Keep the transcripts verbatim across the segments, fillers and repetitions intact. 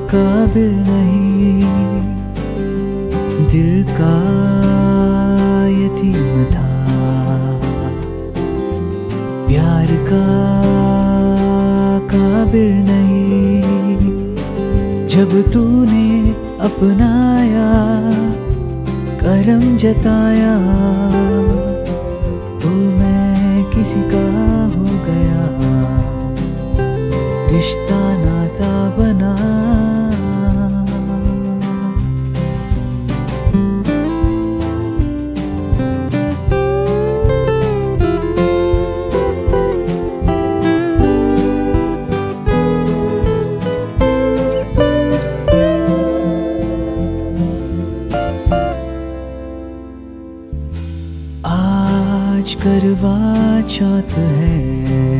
काबिल नहीं, दिल का यतीम था, प्यार का काबिल नहीं। जब तूने अपनाया, करम जताया, तो मैं किसी का हो गया, रिश्ता नाता बना। आज करवा चौथ है,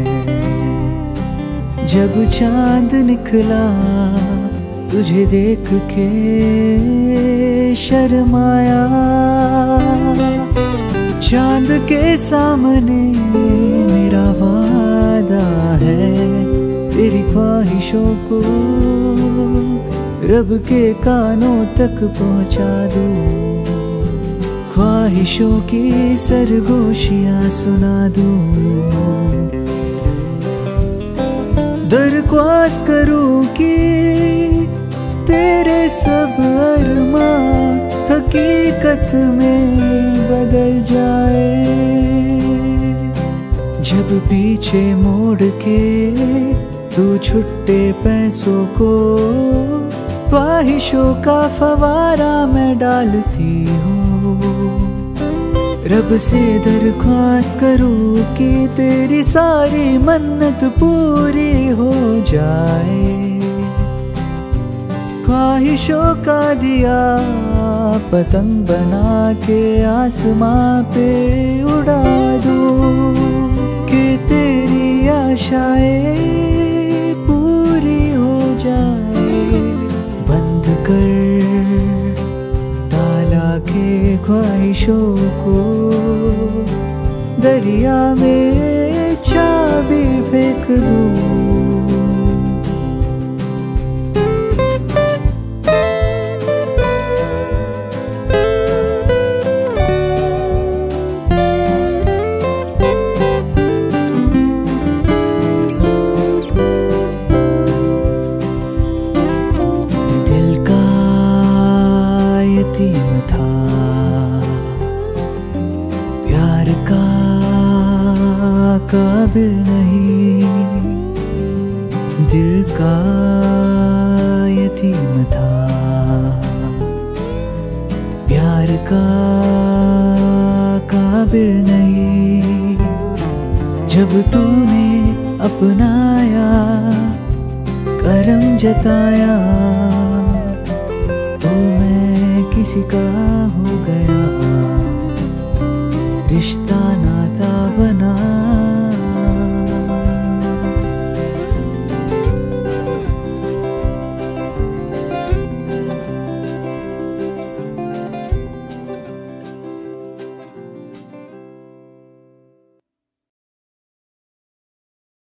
जब चांद निकला, तुझे देख के शर्माया। चांद के सामने मेरा वादा है, तेरी ख्वाहिशों को रब के कानों तक पहुंचा दूं, ख्वाहिशों की सरगोशियां सुना दूं। दरख्वास्त करूं कि तेरे सब अरमां हकीकत में बदल जाए। जब पीछे मोड़ के तू छुट्टे पैसों को ख्वाहिशों का फवारा मैं डालती हूँ, रब से दरख्वास्त करूं कि तेरी सारी मन्नत पूरी हो जाए। ख्वाहिशों का दिया पतंग बना के आसमां पे उड़ा दूं, कि तेरी आशाएं पूरी हो जाए। बंद कर के ख्वाहिशों को दरिया में चाबी फेंक दूं। दिल का यतीम था, प्यार का काबिल नहीं, दिल का यतीम था, प्यार का काबिल नहीं। जब तूने अपनाया, करम जताया, तो मैं किसी का हो गया, रिश्ता नाता बना।